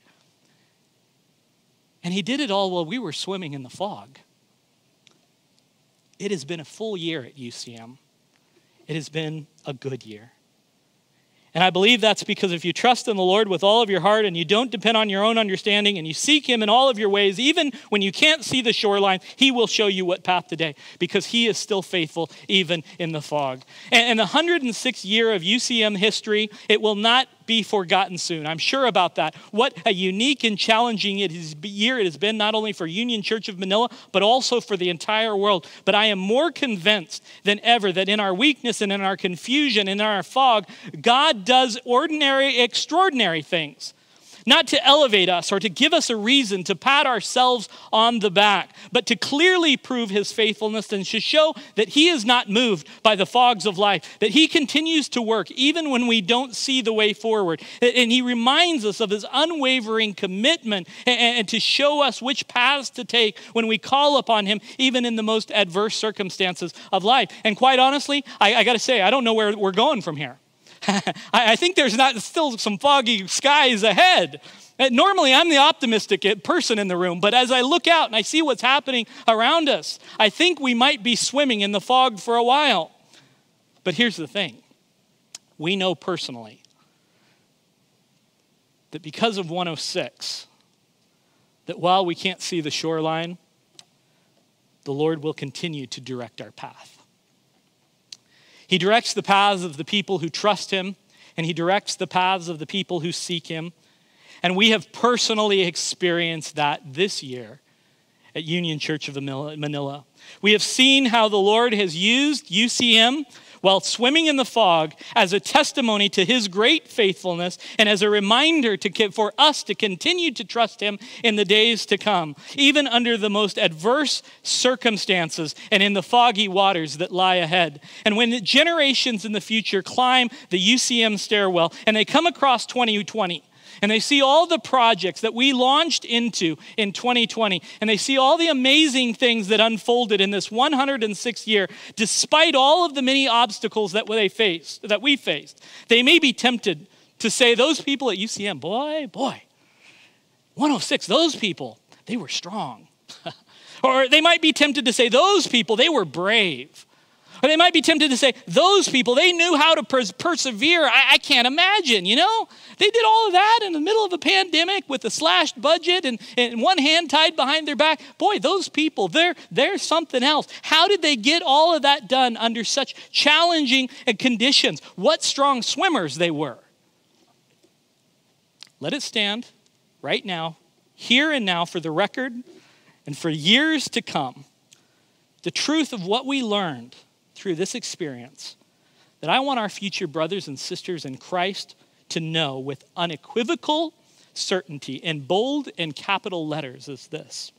And he did it all while we were swimming in the fog. It has been a full year at U C M. It has been a good year. And I believe that's because if you trust in the Lord with all of your heart and you don't depend on your own understanding and you seek him in all of your ways, even when you can't see the shoreline, he will show you what path to take because he is still faithful even in the fog. And, and the one hundred sixth year of U C M history, it will not be forgotten soon. I'm sure about that. What a unique and challenging it is, year it has been, not only for Union Church of Manila, but also for the entire world. But I am more convinced than ever that in our weakness and in our confusion and in our fog, God does ordinary, extraordinary things. Not to elevate us or to give us a reason to pat ourselves on the back, but to clearly prove his faithfulness and to show that he is not moved by the fogs of life, that he continues to work even when we don't see the way forward. And he reminds us of his unwavering commitment and to show us which paths to take when we call upon him, even in the most adverse circumstances of life. And quite honestly, I, I got to say, I don't know where we're going from here. I think there's not still some foggy skies ahead. Normally, I'm the optimistic person in the room, but as I look out and I see what's happening around us, I think we might be swimming in the fog for a while. But here's the thing. We know personally that because of one oh six, that while we can't see the shoreline, the Lord will continue to direct our path. He directs the paths of the people who trust him, and he directs the paths of the people who seek him. And we have personally experienced that this year at Union Church of Manila. We have seen how the Lord has used U C M while swimming in the fog as a testimony to his great faithfulness and as a reminder to, for us to continue to trust him in the days to come, even under the most adverse circumstances and in the foggy waters that lie ahead. And when the generations in the future climb the U C M stairwell and they come across twenty twenty, and they see all the projects that we launched into in twenty twenty. And they see all the amazing things that unfolded in this one hundred sixth year, despite all of the many obstacles that they faced, that we faced. They may be tempted to say, those people at U C M, boy, boy, one oh six, those people, they were strong. Or they might be tempted to say, those people, they were brave. Or they might be tempted to say, those people, they knew how to pers- persevere. I-, I can't imagine, you know? They did all of that in the middle of a pandemic with a slashed budget and, and one hand tied behind their back. Boy, those people, they're, they're something else. How did they get all of that done under such challenging conditions? What strong swimmers they were. Let it stand right now, here and now, for the record and for years to come. The truth of what we learned through this experience, that I want our future brothers and sisters in Christ to know with unequivocal certainty in bold and capital letters is this: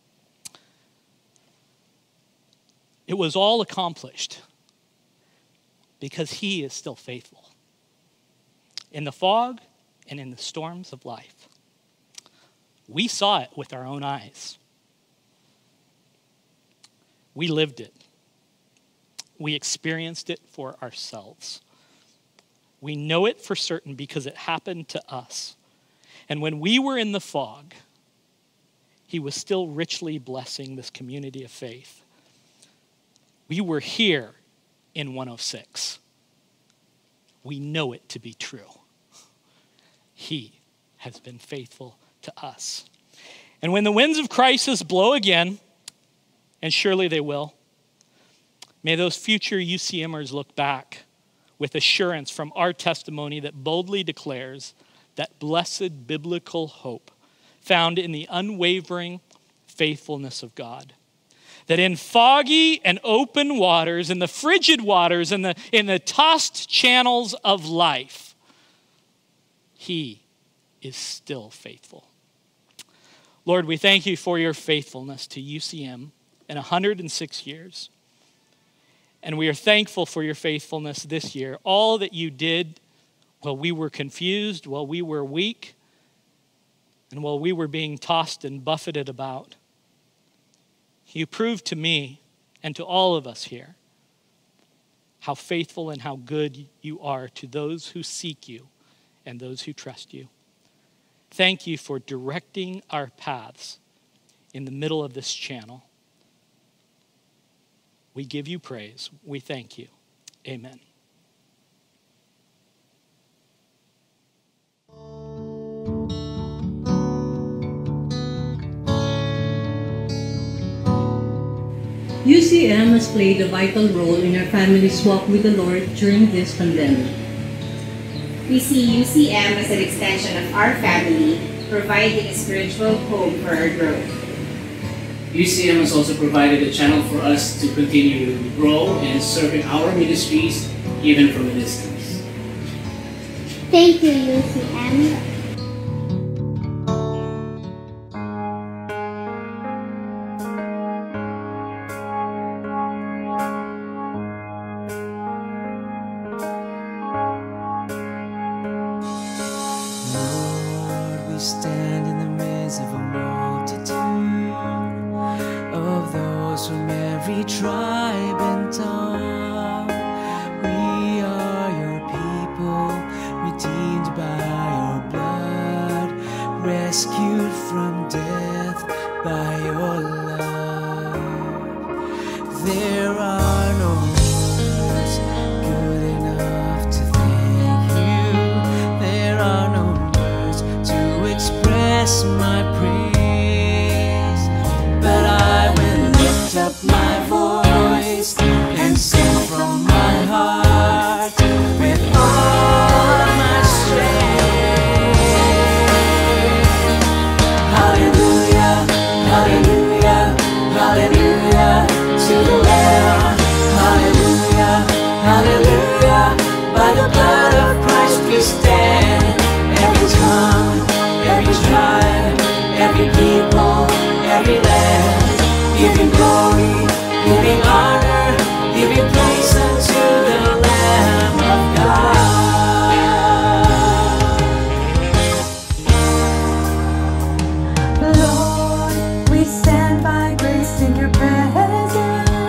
it was all accomplished because he is still faithful in the fog and in the storms of life. We saw it with our own eyes. We lived it. We experienced it for ourselves. We know it for certain because it happened to us. And when we were in the fog, he was still richly blessing this community of faith. We were here in one oh six. We know it to be true. He has been faithful to us. And when the winds of crisis blow again, and surely they will, may those future U C Mers look back with assurance from our testimony that boldly declares that blessed biblical hope found in the unwavering faithfulness of God. That in foggy and open waters, in the frigid waters, in the, in the tossed channels of life, he is still faithful. Lord, we thank you for your faithfulness to U C M in one hundred six years. And we are thankful for your faithfulness this year. All that you did while we were confused, while we were weak, and while we were being tossed and buffeted about. You proved to me and to all of us here how faithful and how good you are to those who seek you and those who trust you. Thank you for directing our paths in the middle of this channel. We give you praise. We thank you. Amen. U C M has played a vital role in our family's walk with the Lord during this pandemic. We see U C M as an extension of our family, providing a spiritual home for our growth. U C M has also provided a channel for us to continue to grow and serve in our ministries, even from a distance. Thank you, U C M. Lord, we stand in the midst of a multitude of those from every tribe and tongue. We are your people, redeemed by your blood, rescued from death by your love. There are no words good enough to thank you. There are no words to express my praise, but I will lift up my voice and sing from my heart with all of my strength. Hallelujah, hallelujah, hallelujah to the Lamb. Hallelujah, hallelujah, by the blood of Christ we stand. Every tongue, every tribe, every people, every land, giving glory, giving honor, giving praise unto the Lamb of God. Lord, we stand by grace in your presence,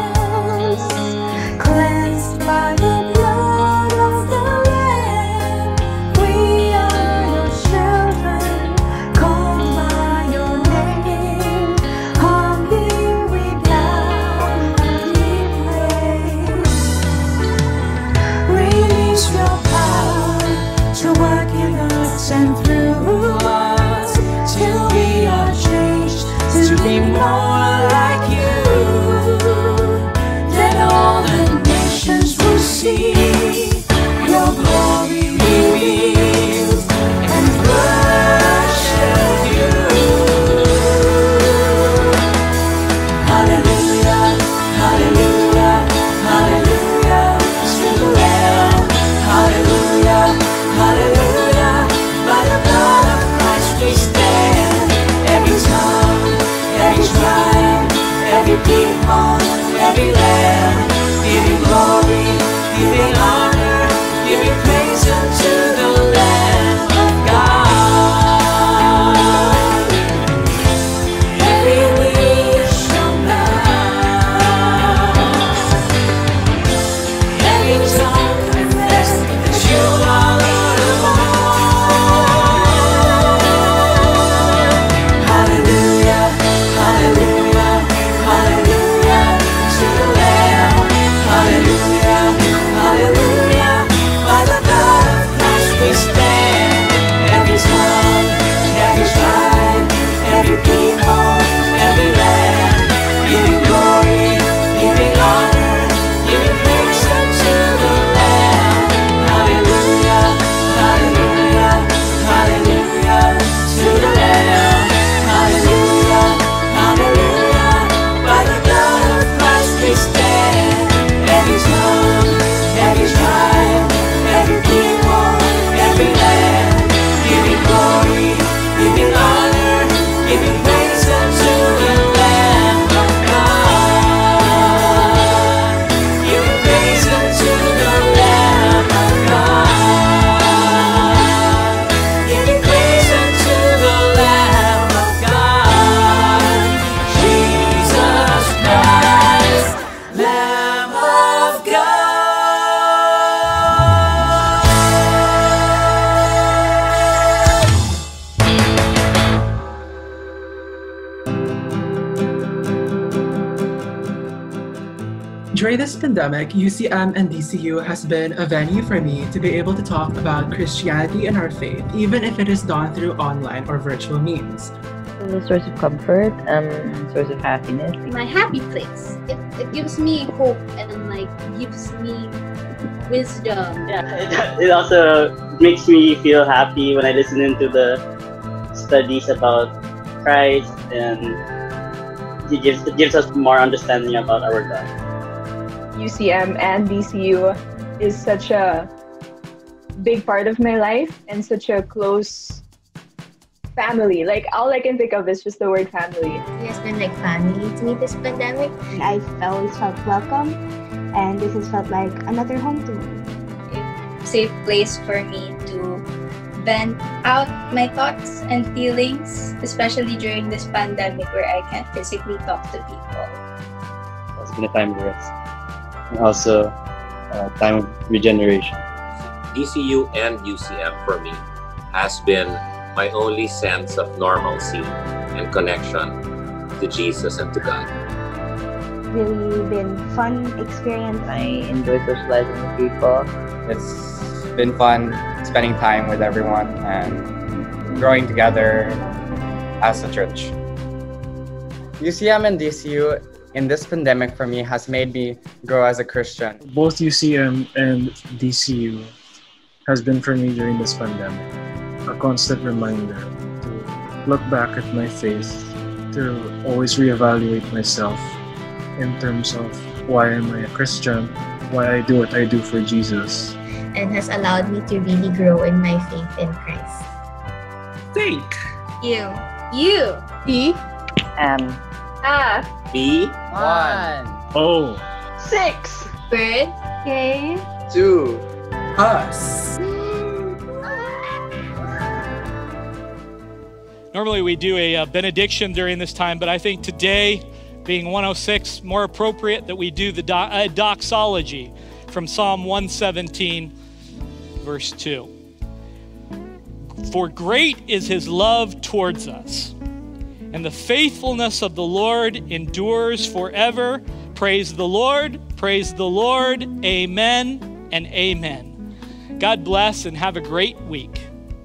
cleansed by the blood of the Lamb. We are your children, called by your name. Humbly we bow and we praise. Release your power to work in us and through us, till we are changed to be more like you. Then all the nations will see your glory revealed and worship you. Hallelujah, hallelujah, hallelujah to the Lamb. Hallelujah, hallelujah, by the blood of Christ we every land, giving glory, giving honor, giving praise unto the Lamb of God. Every knee shall bow, every tongue confess that you are Lord of all. Hallelujah, hallelujah, hallelujah to the Lamb. Hallelujah, hallelujah. By the blood of Christ we stand. Every tongue, every tribe, every people, every land, giving glory, giving honor, giving praise unto the Lamb. Hallelujah, hallelujah, hallelujah to the Lamb. Hallelujah, hallelujah. By the blood of Christ we stand. Every tongue, every tribe, every people, every land, giving glory, giving honor, giving praise unto the Lamb of God. Giving praise unto the Lamb of God. Giving praise unto the Lamb of God. Jesus Christ, Lamb of God. During this pandemic, U C M and D C U has been a venue for me to be able to talk about Christianity and our faith, even if it is done through online or virtual means. A source of comfort, um, source of happiness. My happy place. It, it gives me hope and like gives me wisdom. Yeah, it, it also makes me feel happy when I listen into the studies about Christ, and it gives, it gives us more understanding about our God. U C M and D C U is such a big part of my life and such a close family. Like, all I can think of is just the word family. It has been like family to me this pandemic. I always felt welcome, and this has felt like another home to me. A safe place for me to vent out my thoughts and feelings, especially during this pandemic where I can't physically talk to people. It's been a time of rest, and also a time of regeneration. D C U and U C M for me has been my only sense of normalcy and connection to Jesus and to God. Really been fun experience. I enjoy socializing with people. It's been fun spending time with everyone and growing together as a church. U C M and D C U in this pandemic for me has made me grow as a Christian. Both U C M and D C U has been for me during this pandemic a constant reminder to look back at my faith, to always reevaluate myself in terms of why am I a Christian, why I do what I do for Jesus. And has allowed me to really grow in my faith in Christ. Think. You. You. E. M. A. B. One. O. Six. Bird. K. Two. Us. Normally we do a, uh benediction during this time, but I think today, being one oh six, more appropriate that we do the do- uh, doxology from Psalm one seventeen, verse two. For great is his love towards us, and the faithfulness of the Lord endures forever. Praise the Lord, praise the Lord, amen and amen. God bless and have a great week.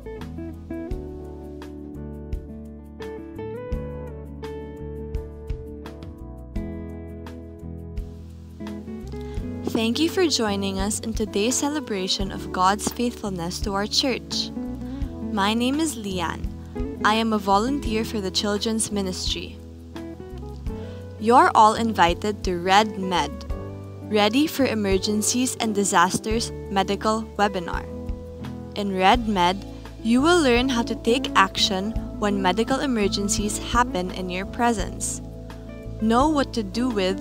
Thank you for joining us in today's celebration of God's faithfulness to our church. My name is Leanne. I am a volunteer for the Children's Ministry. You're all invited to Red Med, Ready for Emergencies and Disasters Medical Webinar. In Red Med, you will learn how to take action when medical emergencies happen in your presence. Know what to do with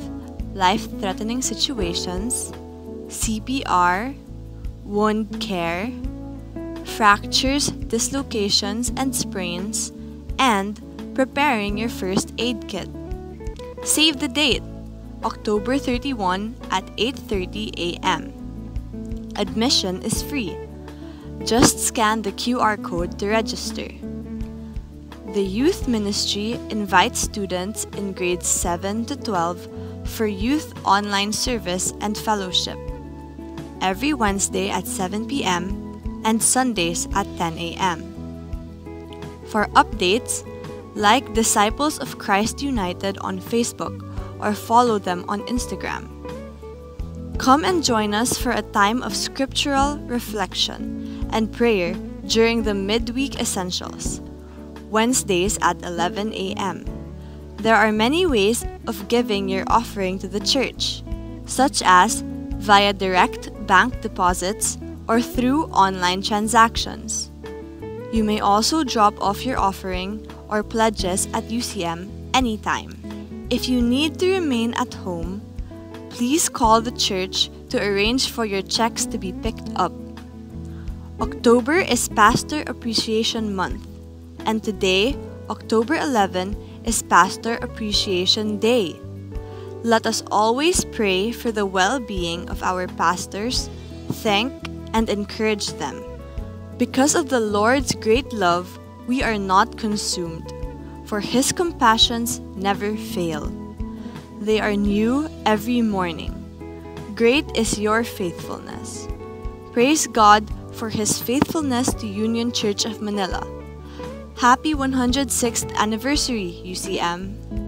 life-threatening situations, C P R, wound care, fractures, dislocations, and sprains, and preparing your first aid kit. Save the date, October thirty-first at eight thirty a m Admission is free. Just scan the Q R code to register. The Youth Ministry invites students in grades seven to twelve for youth online service and fellowship every Wednesday at seven p m and Sundays at ten a m For updates, like Disciples of Christ United on Facebook or follow them on Instagram. Come and join us for a time of scriptural reflection and prayer during the midweek essentials, Wednesdays at eleven a m There are many ways of giving your offering to the church, such as via direct bank deposits or through online transactions. You may also drop off your offering or pledges at U C M anytime. If you need to remain at home, please call the church to arrange for your checks to be picked up. October is Pastor Appreciation Month, and today, October eleventh, is Pastor Appreciation Day. Let us always pray for the well-being of our pastors, thank and encourage them. Because of the Lord's great love, we are not consumed, for His compassions never fail. They are new every morning. Great is your faithfulness. Praise God for His faithfulness to Union Church of Manila. Happy one hundred sixth anniversary, U C M!